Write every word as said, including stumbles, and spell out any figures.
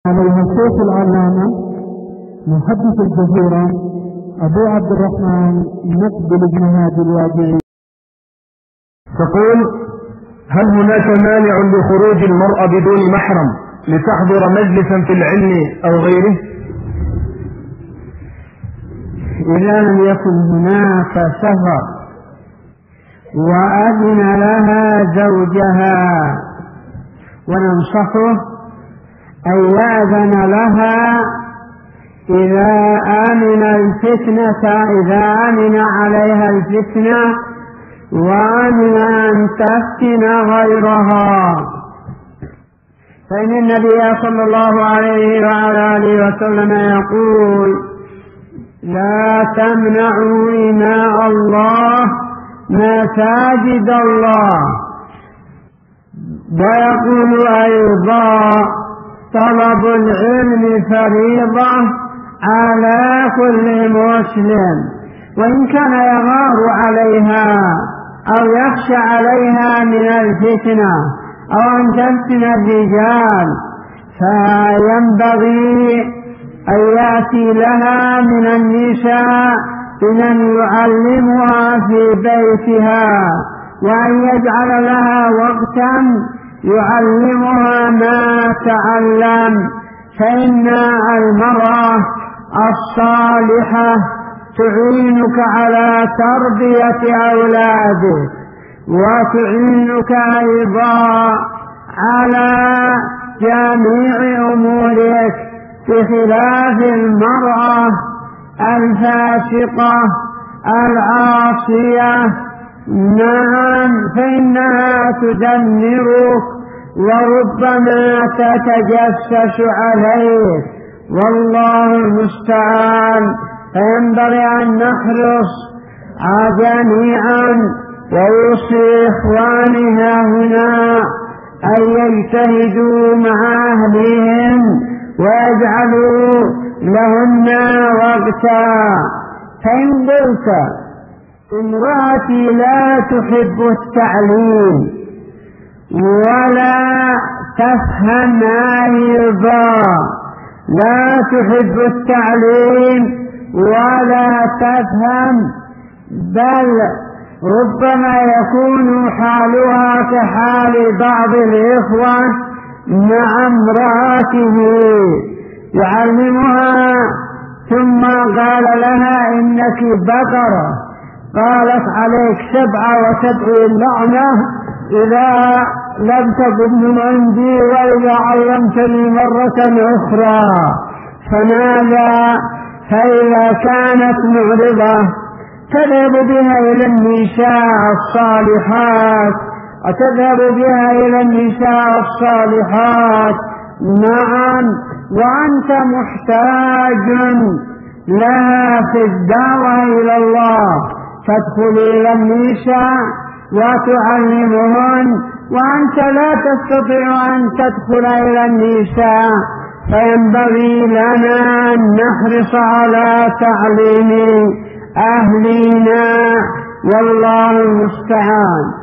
عليه الشيخ العلامة محدث الجزيرة أبو عبد الرحمن مقبل بن هادي الوادعي. تقول: هل هناك مانع لخروج المرأة بدون محرم لتحضر مجلسا في العلم أو غيره؟ إذا لم يكن هناك سفر وأذن لها زوجها، وننصحه أن يأذن لها إذا آمن الفتنة إذا آمن عليها الفتنة وآمن أن تفتن غيرها، فإن النبي صلى الله عليه وعلى آله وسلم يقول: لا تمنعوا إماء الله مساجد الله. ويقول أيضا: طلب العلم فريضة على كل مسلم، وإن كان يغار عليها أو يخشى عليها من الفتنة أو أن تفتن الرجال، فينبغي أن يأتي لها من النساء بمن يعلمها في بيتها، وأن يجعل لها وقتا يعلمها ما تعلم، فإن المرأة الصالحة تعينك على تربية أولادك، وتعينك أيضا على جميع أمورك، بخلاف المرأة الفاسقة العاصية. نعم، فإنها تدمرك وربما تتجسس عليك، والله المستعان. فينبغي أن نحرص جميعا ويوصي إخواننا هنا أن يجتهدوا مع أهلهم ويجعلوا لهن وقتا. فإن قلت: امرأتي لا تحب التعليم ولا تفهم أيضا، لا تحب التعليم ولا تفهم، بل ربما يكون حالها كحال بعض الإخوة مع امرأته يعلمها ثم قال لها: إنك بقرة، قالت: عليك سبعة وسبعين لعنة إذا لم تكن عندي وإذا علمتني مرة أخرى. فماذا؟ فإذا كانت معرضة تذهب بها إلى النساء الصالحات، وتذهب بها إلى النساء الصالحات. نعم، وأنت محتاج لها في الدعوة إلى الله، تدخل إلى النساء وتعلمهن، وأنت لا تستطيع أن تدخل إلى النساء. فينبغي لنا أن نحرص على تعليم أهلنا، والله المستعان.